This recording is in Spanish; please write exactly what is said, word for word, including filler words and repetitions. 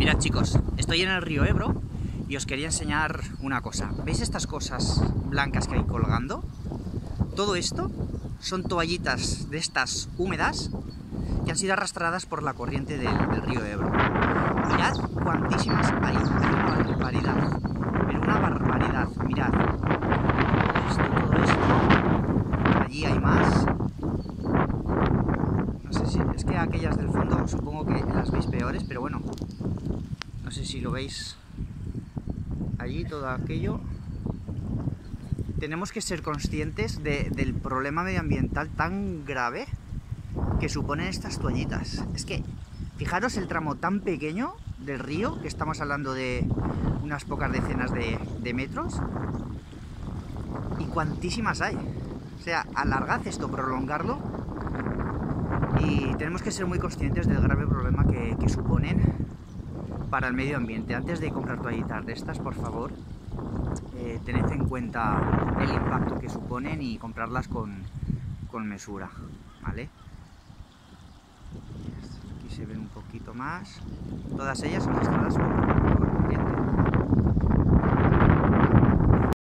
Mirad chicos, estoy en el río Ebro y os quería enseñar una cosa. ¿Veis estas cosas blancas que hay colgando? Todo esto son toallitas de estas húmedas que han sido arrastradas por la corriente del, del río Ebro. Mirad cuantísimas hay, hay una barbaridad, pero una barbaridad, mirad. Todo esto, todo esto, allí hay más. No sé si, es que aquellas del fondo supongo que las veis peores, pero bueno, no sé si lo veis allí, todo aquello. Tenemos que ser conscientes de, del problema medioambiental tan grave que suponen estas toallitas. Es que, fijaros el tramo tan pequeño del río, que estamos hablando de unas pocas decenas de, de metros, y cuantísimas hay. O sea, alargad esto, prolongarlo, y tenemos que ser muy conscientes del grave problema que, que suponen para el medio ambiente. Antes de comprar toallitas de estas, por favor, eh, tened en cuenta el impacto que suponen y comprarlas con, con mesura, ¿vale? Aquí se ven un poquito más. Todas ellas son arrastradas por